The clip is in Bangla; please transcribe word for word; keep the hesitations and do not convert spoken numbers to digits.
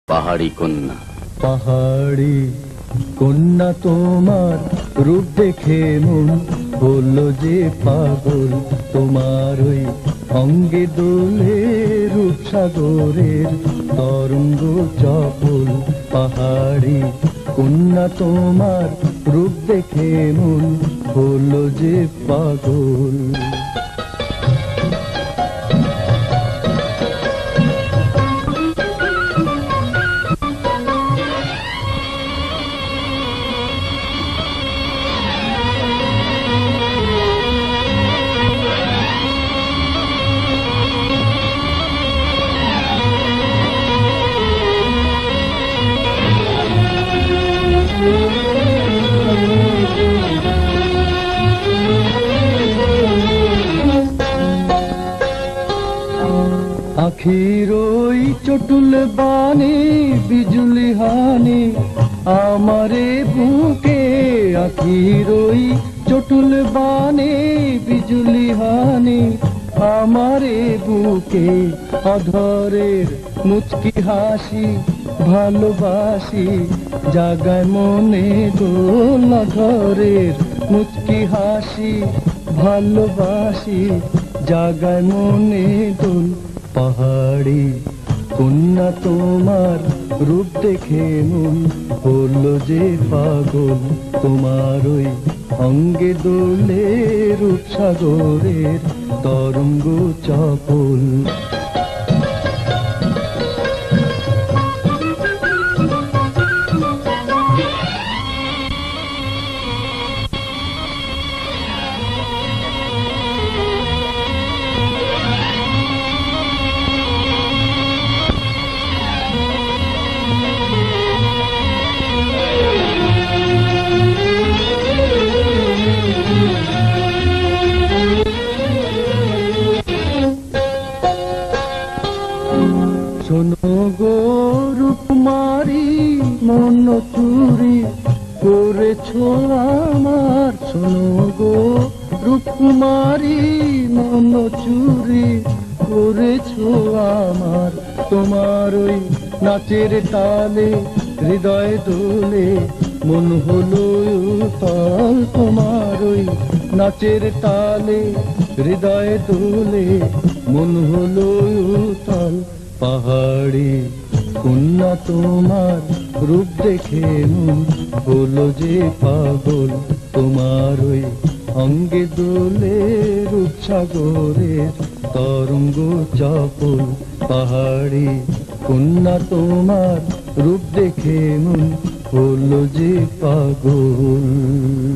পাহাড়ি কন্যা। পাহাড়ি কন্যা তোমার রূপ দেখে মন হলো যে পাগল, তোমার ওই অঙ্গে দোলে রূপসাগরের তরঙ্গ চপল। পাহাড়ি কন্যা তোমার রূপ দেখে মন হলো যে পাগল। আখির ওই চটুল বাণী বিজুলি হানি আমারে বুকে, আখির ওই চটুল বাণী বিজুলি হানি আমারে বুকে। অধরের মুচকি হাসি ভালোবাসি জাগায় মনে দোল, অধরের মুচকি হাসি ভালোবাসি জাগায় মনে দোল। পাহাড়ি কন্যা তোমার রূপ দেখে মন হলো যে পাগল, তোমার ওই অঙ্গে দোলে রূপসাগরের তরঙ্গ চপল। শোনো গো রূপমারি মন চুরি করেছো আমার, শোনো গো রূপকুমারী মন চুরি করেছো আমার। তোমার ওই নাচের তালে হৃদয় দোলে মন হলো উতাল, তোমার ওই নাচের তালে হৃদয় দোলে মন হলো উতাল। পাহাড়ি কন্যা তোমার রূপ দেখে মন হলো যে পাগল, তোমার ওই অঙ্গে দোলে রূপসাগরের তরঙ্গ চপল। পাহাড়ি কন্যা তোমার রূপ দেখে মন হলো যে পাগল।